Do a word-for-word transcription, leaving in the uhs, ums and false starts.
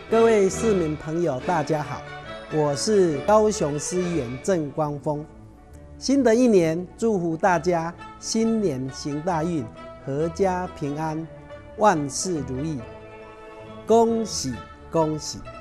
各位市民朋友，大家好，我是高雄市议员郑光丰。新的一年，祝福大家新年行大运，阖家平安，万事如意，恭喜恭喜！